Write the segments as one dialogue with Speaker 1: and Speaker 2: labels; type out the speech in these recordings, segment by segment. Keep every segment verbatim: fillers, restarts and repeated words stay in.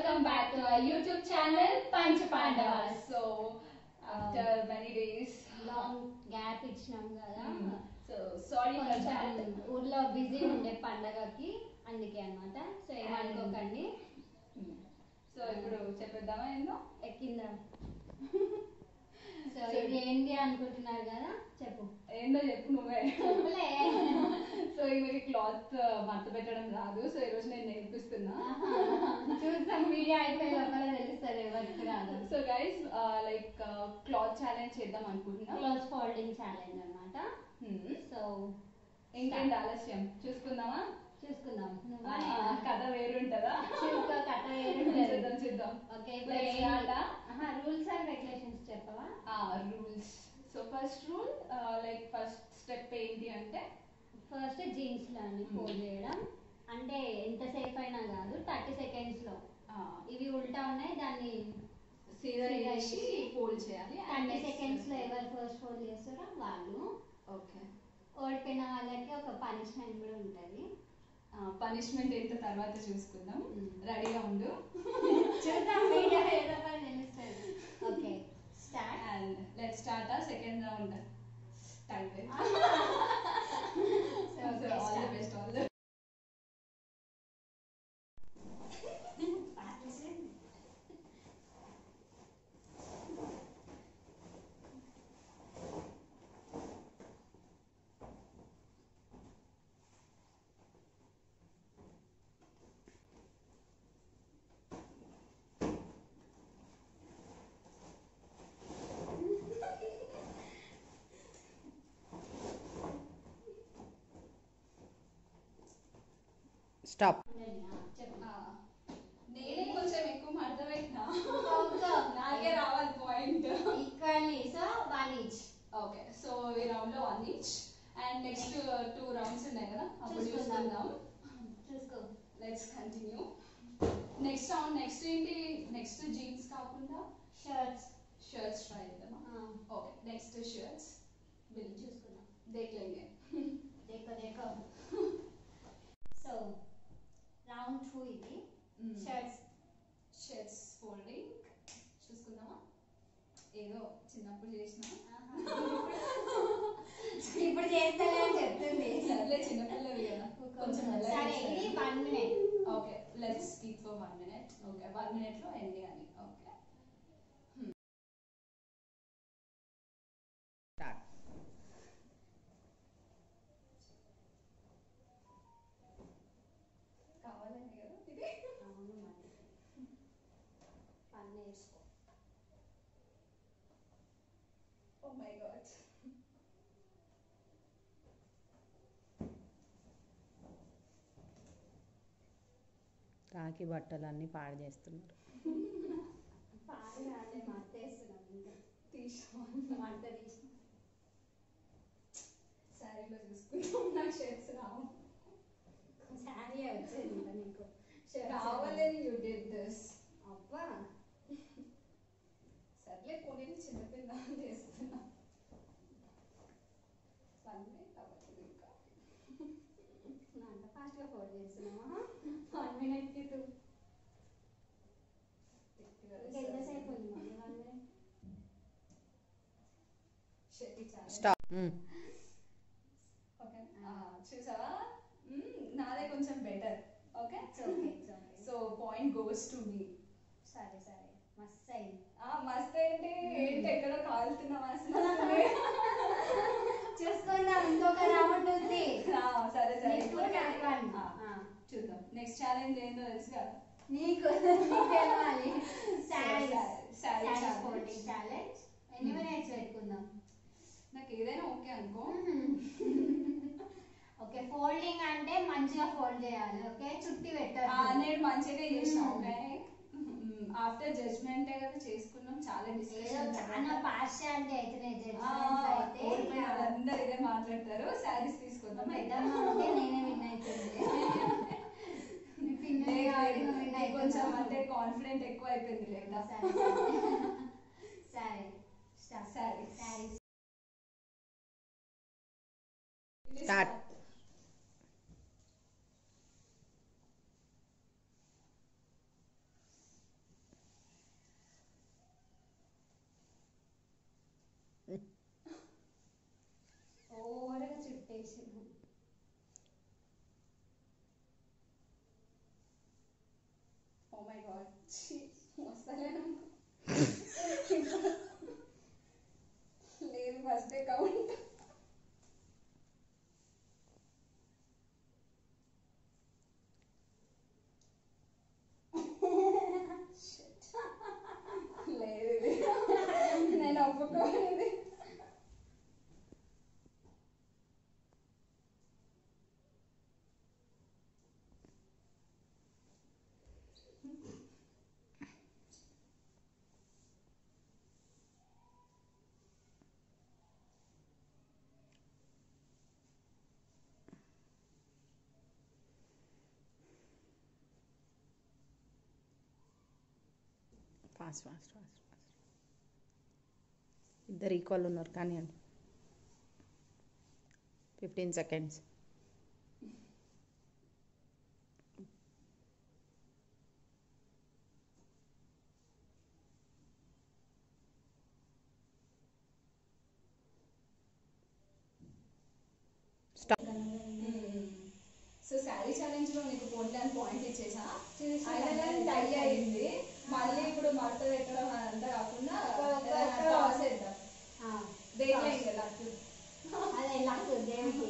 Speaker 1: welcome back to our YouTube channel Panch Pandavas. So after uh, many days
Speaker 2: long gap ఇచ్చినాం కదా.
Speaker 1: So sorry for that.
Speaker 2: ఊర్లో busy ఉండే పండగకి అందుకే అన్నమాట. సో ఏమనుకోకండి.
Speaker 1: సో ఇప్పుడు చెప్పేద్దామా ఏందో
Speaker 2: ఎక్కిందాం. సో ఇది ఏంటి అనుకుంటున్నారు కదా, చెప్పు.
Speaker 1: ఏందో చెప్పు నువ్వే.
Speaker 2: చెప్పులే.
Speaker 1: సో ఈమెకి క్లాత్ మడత పెట్టడం రాదు, సో ఈరోజు నేను నేర్పిస్తున్నా.
Speaker 2: చూద్దాం, వీడియో అయిపోయి లోపల తెలుస్తుంది ఎవరికి రాదు.
Speaker 1: So guys like cloth challenge చేద్దాం అనుకుంటున్నా.
Speaker 2: క్లాత్ ఫోల్డింగ్ ఛాలెంజ్ అన్నమాట. సో
Speaker 1: ఇంకేంటి ఆలస్యం, చూసుకుందామా?
Speaker 2: చూసుకుందాం.
Speaker 1: కథ వేరుంటదా?
Speaker 2: కథ వేరుంటది.
Speaker 1: చూద్దాం చూద్దాం.
Speaker 2: ఓకే, రూల్స్ అండ్ రెగ్యులేషన్స్ చెప్పవా?
Speaker 1: Rules. So first rule like first step ఏంటి అంటే,
Speaker 2: ఫస్ట్ జీన్స్ లాని ఫోల్డ్ చేయడం. అంటే ఎంతసేపు అయినా కాదు, థర్టీ సెకండ్స్ లో. ఇవి ఉల్టా ఉన్నాయి, దాన్ని
Speaker 1: సీదా చేసి ఫోల్డ్ చేయాలి.
Speaker 2: థర్టీ సెకండ్స్ లో ఎవరు ఫస్ట్ ఫోల్డ్ చేస్తారో వాళ్ళు.
Speaker 1: ఓకే,
Speaker 2: ఓడిపోయిన వాళ్ళకి ఒక పనిష్మెంట్ కూడా ఉంటుంది.
Speaker 1: పనిష్మెంట్ ఏంటో తర్వాత చూసుకుందాం, రెడీగా ఉండు.
Speaker 2: చూద్దాం, వీడియో ఏదో పని తెలుస్తుంది. Okay, start.
Speaker 1: And let's start ఆ second round. Time waste. So all the best, all the
Speaker 3: stop.
Speaker 1: నేనే కొంచెం ఎక్కువ మడత పెట్టినా, నాకే రావాలి point.
Speaker 2: Equally, so one each.
Speaker 1: Okay, so ఈ రౌండ్ లో one each. And next two rounds ఉన్నాయి కదా, అప్పుడు చూసుకుందాం.
Speaker 2: చూసుకో.
Speaker 1: Let's continue. Next round next ఏంటి? నెక్స్ట్ జీన్స్ కాకుండా
Speaker 2: షర్ట్స్.
Speaker 1: షర్ట్స్ ట్రై చేద్దామా? ఓకే, నెక్స్ట్ షర్ట్స్ బిల్
Speaker 2: చూసుకుందాం.
Speaker 1: దేఖ్ లేంగే.
Speaker 2: देखो देखो. సో రౌండ్ టూ ఇది. షర్ట్స్.
Speaker 1: షర్ట్స్ ఫోల్డింగ్ చూసుకుందామా? ఏదో చిన్నప్పుడు చేసిన,
Speaker 2: ఇప్పుడు చేస్తానే అని చెప్తుంది.
Speaker 1: సర్లే, చిన్నపిల్లవి కదా కొంచెం.
Speaker 2: సరే, ఇది one minute.
Speaker 1: Okay, let's keep for one minute. Okay, one minute లో ఎండ్ అని. ఓకే, కావాలని కదా ఇది.
Speaker 2: అవును, మరి పని నేర్చుకో.
Speaker 1: Oh my god.
Speaker 3: కాకి బట్టలన్నీ పాడు చేస్తున్నారు.
Speaker 2: పాడు కాదే, మత్తేస్తున్నాం. ఇంకా
Speaker 1: తీసుకోండి,
Speaker 2: వంట తీసి
Speaker 1: శారీలో చూసుకుంటాం. నాకు షర్ట్స్ రావు.
Speaker 2: శారీ వచ్చేది ఇంకా నీకు.
Speaker 1: కావాలని యూ డిడ్ దిస్.
Speaker 2: అబ్బా,
Speaker 1: సర్లే, పోనీ చిన్నపిల్ల చేస్తున్నా. వన్ మినిట్ అవ్వలేదు ఇంకా.
Speaker 2: అంత ఫాస్ట్ గా ఫోల్డ్ చేస్తున్నావా? వన్ మినిట్ కి టూ. ఎంతసేపు ఉంది మళ్ళీ? One minute.
Speaker 3: స్టాప్.
Speaker 1: ఓకే, చూసావా? నాదే కొంచెం better. Okay, so point goes to me.
Speaker 2: సరే సరే, మస్త్ అయింది.
Speaker 1: మస్త్ ఏంటి? ఏంటి ఎక్కడో కాలుతున్నావా?
Speaker 2: చూసుకుందాం, ఇంకొక రౌండ్ ఉంది.
Speaker 1: సరే సరే,
Speaker 2: చూద్దాం.
Speaker 1: నెక్స్ట్ ఛాలెంజ్ ఏందో తెలుసు కదా
Speaker 2: నీకు. తెలవాలి. Folding challenge. ఎన్ని మినిట్స్ పెట్టుకుందాం?
Speaker 1: నాకు ఏదైనా ఓకే అనుకో.
Speaker 2: ఓకే, ఫోల్డింగ్ అంటే మంచిగా ఫోల్డ్ చేయాలి. ఓకే, చుట్టి పెట్టాలి.
Speaker 1: నేను మంచిగా చేసిన. ఓకే, ఆఫ్టర్ జడ్జ్మెంట్ కదా చేసుకున్నాం. చాలా డిస్కషన్,
Speaker 2: చాలా పార్షియాలిటీ అయితే
Speaker 1: అందరు ఇదే మాట్లాడతారు. శారీస్ తీసుకుందాం.
Speaker 2: నేనే విన్ అవుతుంది.
Speaker 1: కొంచెం అంటే కాన్ఫిడెంట్ ఎక్కువ అయిపోయింది లేదా?
Speaker 2: సరే,
Speaker 1: సరే
Speaker 2: సరే,
Speaker 3: స్టార్ట్.
Speaker 1: వస్తలేను లేదు ఫస్ట్ కౌంట్ లేదు ఇది నేను ఒప్పుకోను ఇది
Speaker 3: ఫాస్ట్ ఫాస్ట్ ఫాస్ట్ ఫాస్ట్ ఇద్దరు ఈక్వల్ ఉన్నారు కానీ అండి fifteen seconds
Speaker 1: so sorry challenge లో నీకు పోటీ పాయింట్ ఇచ్చేసా అయినా టై అయింది మళ్ళీ ఇప్పుడు మడత పెట్టడం అదంతా కాకుండా టాస్ వేద్దాం దేంట్లో ఇంకా లక్
Speaker 2: అదే లక్ దేవుడికి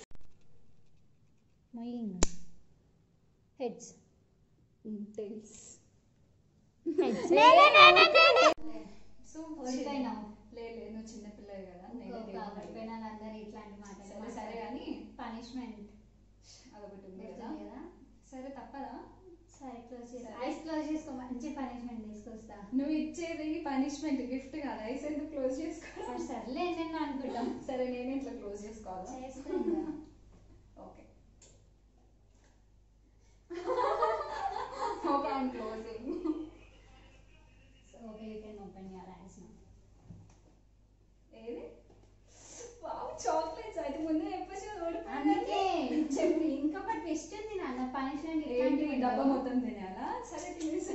Speaker 2: హెడ్స్
Speaker 1: టెయిల్స్ సో
Speaker 2: ఓడిపోయినావు
Speaker 1: లేదు నువ్వు చిన్నపిల్లవి కదా
Speaker 2: ఓడిపోయిన అందరు ఇట్లాంటి మాటలు
Speaker 1: సరే సరే కానీ
Speaker 2: పనిష్మెంట్
Speaker 1: అదొకటి ఉంది
Speaker 2: కదా
Speaker 1: కదా సరే తప్పదా
Speaker 2: సరే క్లోజ్ చేసి ఐస్ క్లోజ్ చేసుకో మంచి పనిష్మెంట్ తీసుకొస్తా
Speaker 1: నువ్వు ఇచ్చేది పనిష్మెంట్ గిఫ్ట్ కాదు ఐస్ ఎందుకు క్లోజ్ చేసుకో
Speaker 2: సర్లే నేను అనుకుంటాం
Speaker 1: సరే నేను ఇట్లా క్లోజ్ చేసుకోవాలా
Speaker 2: చేసుకుంటా
Speaker 1: okay okay I'm closing
Speaker 2: okay you can open your eyes now
Speaker 1: ఏది వావ్ చాక్లెట్స్ అయితే ముందే చెప్పొచ్చు
Speaker 2: అందుకే చెప్పి ఇంకొకటి ట్విస్ట్ ఉంది నాన్న పనిష్మెంట్
Speaker 1: ఏంటి డబ్బా మొత్తం తినాలా సరే తినేసా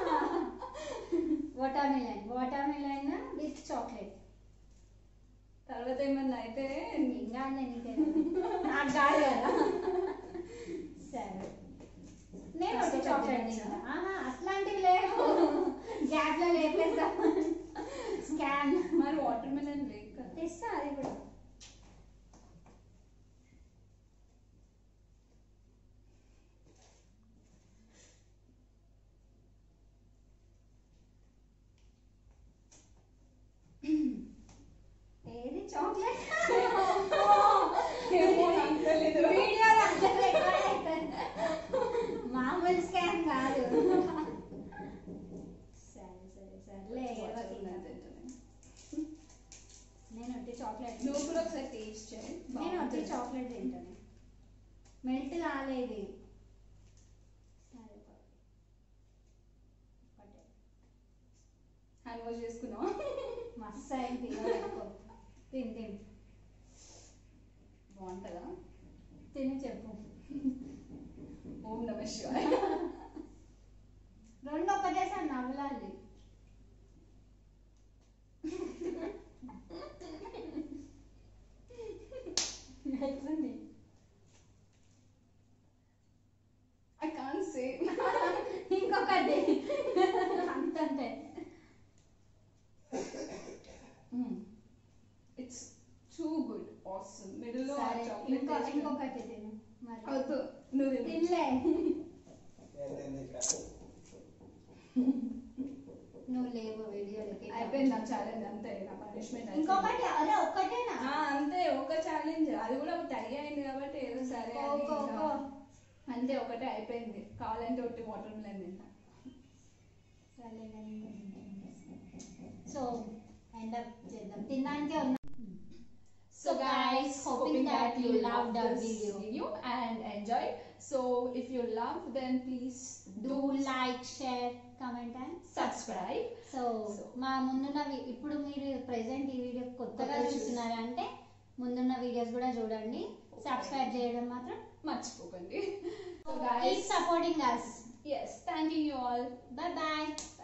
Speaker 2: watermelon watermelon with chocolate
Speaker 1: తర్వాత ఏమన్నా అయితే
Speaker 2: ఇంకా నీకే నాకు కాదు కదా సరే నేను ఒకటి చాక్లెట్ తిన్నా ఆహా అట్లాంటివి లేవు గ్యాప్ లో లేపేద్దాం స్కాన్
Speaker 1: మరి వాటర్ మిలన్ లేక
Speaker 2: తెస్తా అది కూడా ఏది చాక్లెట్ వీడియోలో అందరూ రికార్డ్ అవుతారు మామూలు స్కాన్ కాదు సరే సరే సర్లే నేను ఒకటి చాక్లెట్
Speaker 1: నువ్వు కూడా ఒకసారి టేస్ట్ చేయి
Speaker 2: నేను ఒకటి చాక్లెట్ తింటాను మెల్ట్ కాలేదు సరే
Speaker 1: హ్యాండ్ వాష్ చేసుకున్నావా
Speaker 2: మస్తు అయింది తిని తిని
Speaker 1: బాగుంటుందా
Speaker 2: తిని చెప్పు
Speaker 1: ఓం నమ శివాయ
Speaker 2: రెండు ఒకటేసారి నవ్వులాలి ఎట్లుంది
Speaker 1: ఐ కాంట్ సే
Speaker 2: ఇంకొకటి అంతంతే
Speaker 1: it's too good awesome middle లో
Speaker 2: సరే
Speaker 1: చాక్లెట్
Speaker 2: ఇంకో ఇంకొకటి తిను మరి
Speaker 1: అవుతు నువ్వు తిను.
Speaker 2: తినలే నువ్వు లేవు వీడియోలకి
Speaker 1: అయిపోయింది నా ఛాలెంజ్ అంతే నా పనిష్మెంట్
Speaker 2: ఇంకొకటి అరే ఒక్కటేనా
Speaker 1: అంతే ఒక ఛాలెంజ్ అది కూడా టై అయింది కాబట్టి ఏదో సరే అని
Speaker 2: ఓకో,
Speaker 1: ఇంకా
Speaker 2: ఓకో.
Speaker 1: అంతే ఒకటే అయిపోయింది కావాలంటే ఒకటి వాటర్ మిలన్ తింటా
Speaker 2: సో ఎండ్ అప్ చేద్దాం తినడానికే ఉన్నా
Speaker 1: So guys, hoping that you loved
Speaker 2: the
Speaker 1: our
Speaker 2: video.
Speaker 1: video and enjoyed. So if you love, then please
Speaker 2: do like, share, comment and
Speaker 1: subscribe.
Speaker 2: So మా ముందున్న వి- ఇప్పుడు మీరు ప్రెసెంట్ ఈ video కొత్తగా
Speaker 1: కొత్తగా
Speaker 2: చూస్తున్నారంటే ముందున్న వీడియోస్ కూడా చూడండి సబ్స్క్రైబ్ చేయడం మాత్రం
Speaker 1: మర్చిపోకండి. So
Speaker 2: keep
Speaker 1: guys,
Speaker 2: supporting us
Speaker 1: yes, thanking you all.
Speaker 2: bye bye